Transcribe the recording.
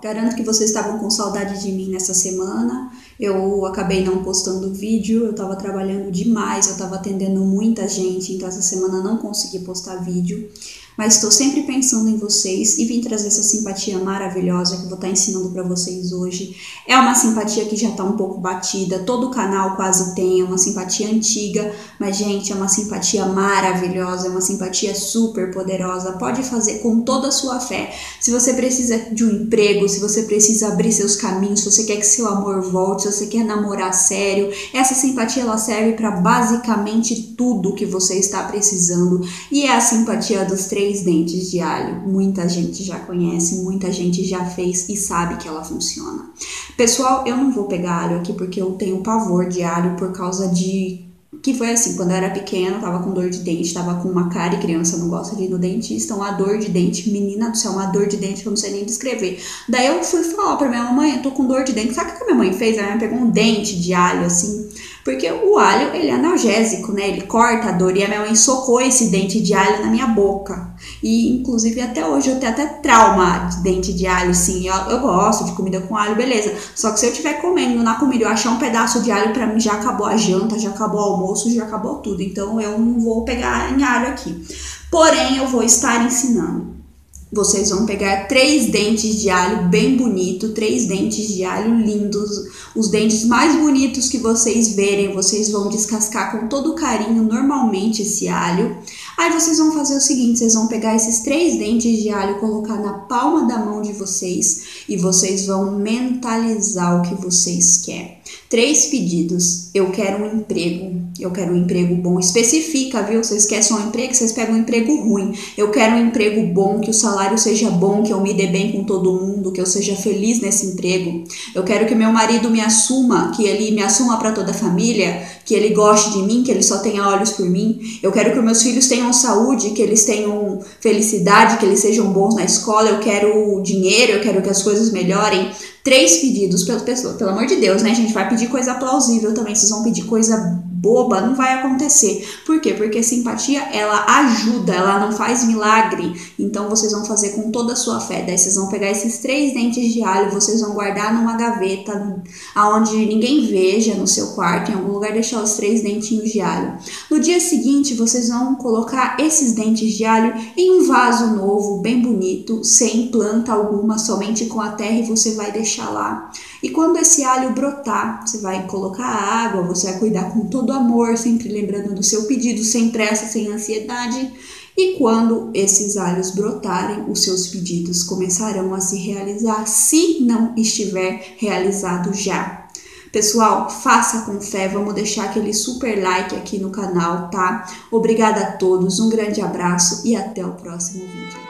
Garanto que vocês estavam com saudade de mim nessa semana. Eu acabei não postando vídeo, eu estava trabalhando demais, eu estava atendendo muita gente, então essa semana não consegui postar vídeo. Mas estou sempre pensando em vocês e vim trazer essa simpatia maravilhosa que eu vou estar ensinando para vocês hoje. É uma simpatia que já está um pouco batida, todo o canal quase tem, é uma simpatia antiga, mas gente, é uma simpatia maravilhosa, é uma simpatia super poderosa, pode fazer com toda a sua fé. Se você precisa de um emprego, se você precisa abrir seus caminhos, se você quer que seu amor volte, se você quer namorar sério, essa simpatia ela serve para basicamente tudo que você está precisando. E é a simpatia dos 3 dentes de alho. Muita gente já conhece, muita gente já fez e sabe que ela funciona. Pessoal, eu não vou pegar alho aqui porque eu tenho pavor de alho por causa de... que foi assim, quando eu era pequena, tava com dor de dente, tava com uma cárie, criança não gosta de ir no dentista, uma dor de dente, menina do céu, uma dor de dente que eu não sei nem descrever. Daí eu fui falar pra minha mamãe, eu tô com dor de dente, sabe o que a minha mãe fez? A minha mãe pegou um dente de alho assim, porque o alho, ele é analgésico, né, ele corta a dor, e a minha mãe socou esse dente de alho na minha boca. E inclusive até hoje eu tenho até trauma de dente de alho, sim, eu gosto de comida com alho, beleza. Só que se eu estiver comendo na comida eu achar um pedaço de alho, pra mim já acabou a janta, já acabou o almoço, já acabou tudo. Então eu não vou pegar em alho aqui. Porém, eu vou estar ensinando. Vocês vão pegar 3 dentes de alho bem bonito, 3 dentes de alho lindos, os dentes mais bonitos que vocês verem, vocês vão descascar com todo carinho normalmente esse alho. Aí vocês vão fazer o seguinte, vocês vão pegar esses 3 dentes de alho, colocar na palma da mão de vocês e vocês vão mentalizar o que vocês querem. 3 pedidos. Eu quero um emprego bom. Especifica, viu? Vocês querem só um emprego, vocês pegam um emprego ruim. Eu quero um emprego bom, que o salário seja bom, que eu me dê bem com todo mundo, que eu seja feliz nesse emprego. Eu quero que meu marido me assuma, que ele me assuma para toda a família, que ele goste de mim, que ele só tenha olhos por mim. Eu quero que meus filhos tenham saúde, que eles tenham felicidade, que eles sejam bons na escola. Eu quero dinheiro, eu quero que as coisas melhorem. 3 pedidos, pelo amor de Deus, né, gente? Vai pedir coisa plausível também. Vocês vão pedir coisa boba, não vai acontecer. Por quê? Porque simpatia, ela ajuda, ela não faz milagre. Então, vocês vão fazer com toda a sua fé. Daí, vocês vão pegar esses 3 dentes de alho, vocês vão guardar numa gaveta, aonde ninguém veja, no seu quarto, em algum lugar, deixar os 3 dentinhos de alho. No dia seguinte, vocês vão colocar esses dentes de alho em um vaso novo, bem bonito, sem planta alguma, somente com a terra, e você vai deixar lá. E quando esse alho brotar, você vai colocar água, você vai cuidar com todo amor, sempre lembrando do seu pedido, sem pressa, sem ansiedade. E quando esses alhos brotarem, os seus pedidos começarão a se realizar, se não estiver realizado já. Pessoal, faça com fé, vamos deixar aquele super like aqui no canal, tá? Obrigada a todos, um grande abraço e até o próximo vídeo.